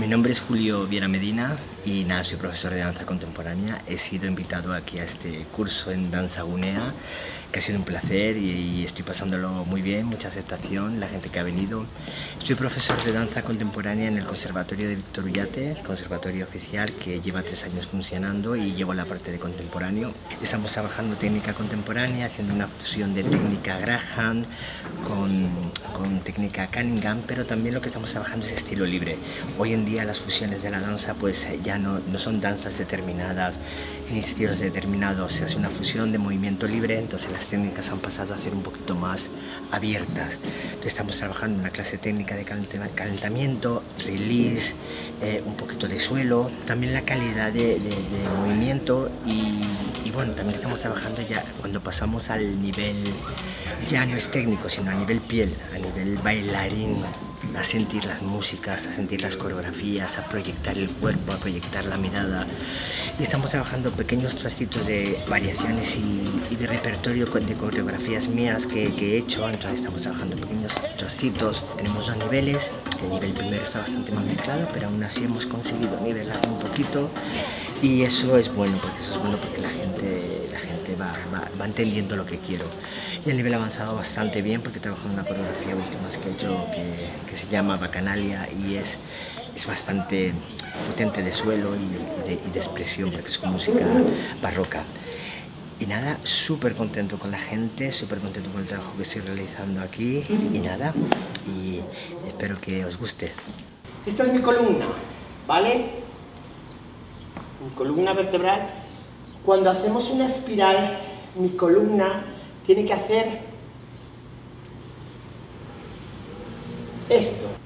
Mi nombre es Julio Viera Medina y nada, soy profesor de danza contemporánea. He sido invitado aquí a este curso en Danza Gunea, que ha sido un placer y estoy pasándolo muy bien, mucha aceptación, la gente que ha venido. Soy profesor de danza contemporánea en el Conservatorio de Víctor Ullate, conservatorio oficial que lleva 3 años funcionando, y llevo la parte de contemporáneo. Estamos trabajando técnica contemporánea, haciendo una fusión de técnica Graham con técnica Cunningham, pero también lo que estamos trabajando es estilo libre. Hoy en día las fusiones de la danza pues ya no son danzas determinadas en estilos determinados, se hace una fusión de movimiento libre, entonces las técnicas han pasado a ser un poquito más abiertas. Entonces estamos trabajando una clase técnica de calentamiento, release, un poquito de suelo, también la calidad de movimiento y bueno, también estamos trabajando ya cuando pasamos al nivel, ya no es técnico, sino a nivel piel, a nivel bailarín, a sentir las músicas, a sentir las coreografías, a proyectar el cuerpo, a proyectar la mirada. Y estamos trabajando pequeños trocitos de variaciones y de repertorio de coreografías mías que he hecho. Entonces estamos trabajando pequeños trocitos. Tenemos 2 niveles. El nivel primero está bastante más mezclado, pero aún así hemos conseguido nivelarlo un poquito. Y eso es bueno, porque la gente va entendiendo lo que quiero. Y el nivel avanzado bastante bien, porque he trabajado en una coreografía última que he hecho que se llama Bacanalia y es bastante potente de suelo y de expresión, porque es con música barroca. Y nada, súper contento con la gente, súper contento con el trabajo que estoy realizando aquí y nada, y espero que os guste. Esta es mi columna, ¿vale? Mi columna vertebral. Cuando hacemos una espiral, mi columna tiene que hacer esto.